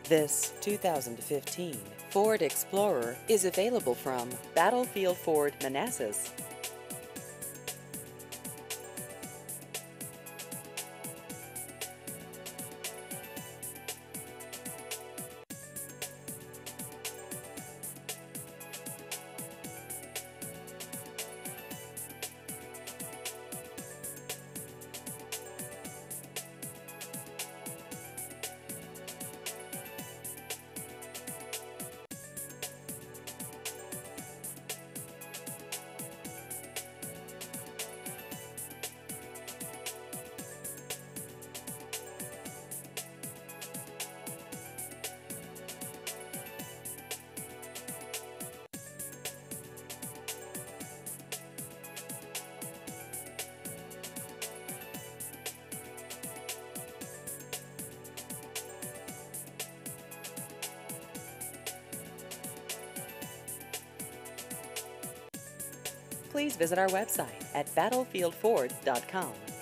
This 2015 Ford Explorer is available from Battlefield Ford Manassas. Please visit our website at battlefieldford.com.